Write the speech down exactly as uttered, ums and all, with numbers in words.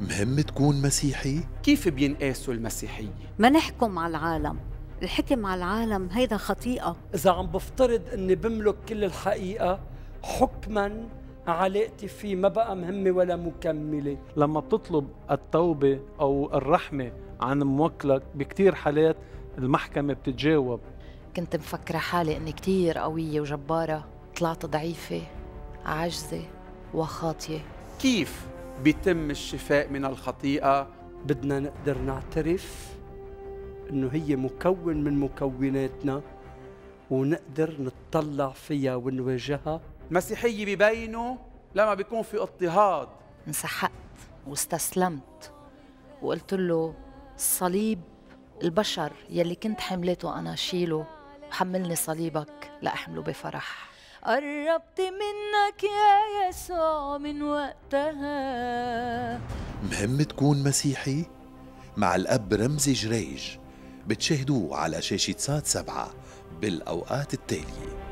مهم تكون مسيحي؟ كيف بينقاسوا المسيحية؟ ما نحكم على العالم، الحكم على العالم هيدا خطيئة. إذا عم بفترض أني بملك كل الحقيقة حكماً علاقتي فيه ما بقى مهمة ولا مكملة. لما بتطلب التوبة أو الرحمة عن موكلك بكتير حالات المحكمة بتتجاوب. كنت مفكرة حالي أني كتير قوية وجبارة، طلعت ضعيفة عاجزة وخاطية. كيف بيتم الشفاء من الخطيئة؟ بدنا نقدر نعترف أنه هي مكون من مكوناتنا ونقدر نتطلع فيها ونواجهها. المسيحية بيبينوا لما بيكون في اضطهاد. انسحقت واستسلمت وقلت له الصليب البشر يلي كنت حملته أنا شيله، وحملني صليبك لأحمله بفرح. قربت منك يا يسوع من وقتها. مهم تكون مسيحي؟ مع الأب رمزي جريج، بتشاهدوه على شاشة سات سبعة بالأوقات التالية.